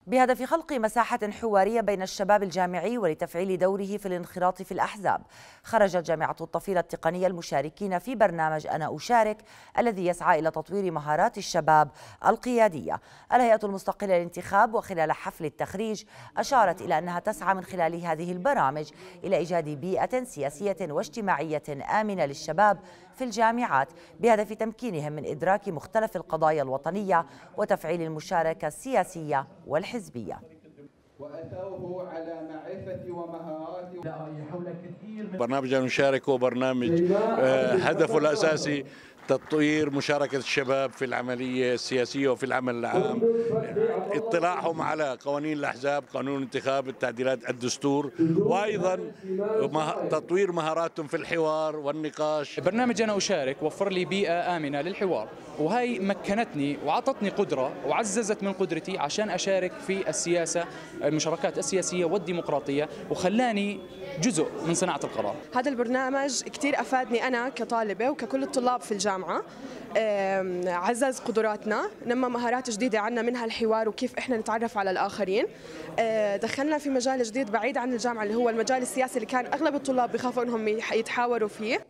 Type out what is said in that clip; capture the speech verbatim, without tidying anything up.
بهدف خلق مساحة حوارية بين الشباب الجامعي ولتفعيل دوره في الانخراط في الأحزاب، خرجت جامعة الطفيلة التقنية المشاركين في برنامج أنا أشارك الذي يسعى إلى تطوير مهارات الشباب القيادية. الهيئة المستقلة للانتخاب وخلال حفل التخريج أشارت إلى أنها تسعى من خلال هذه البرامج إلى إيجاد بيئة سياسية واجتماعية آمنة للشباب في الجامعات بهدف تمكينهم من إدراك مختلف القضايا الوطنية وتفعيل المشاركة السياسية والحزبية. وأتوه على معرفة ومهارات. برنامج نشارك هو برنامج هدفه الأساسي تطوير مشاركة الشباب في العملية السياسية وفي العمل العام، اطلاعهم على قوانين الأحزاب، قانون الانتخاب، التعديلات، الدستور، وأيضا تطوير مهاراتهم في الحوار والنقاش. برنامج أنا أشارك وفر لي بيئة آمنة للحوار، وهي مكنتني وعطتني قدرة وعززت من قدرتي عشان أشارك في السياسة، المشاركات السياسية والديمقراطية، وخلاني جزء من صناعة القرار. هذا البرنامج كتير أفادني أنا كطالبة وككل الطلاب في الجامعة، عزز قدراتنا، نمى مهارات جديدة عنا منها الحوار وكيف إحنا نتعرف على الآخرين، دخلنا في مجال جديد بعيد عن الجامعة اللي هو المجال السياسي اللي كان أغلب الطلاب بيخافوا إنهم يتحاوروا فيه.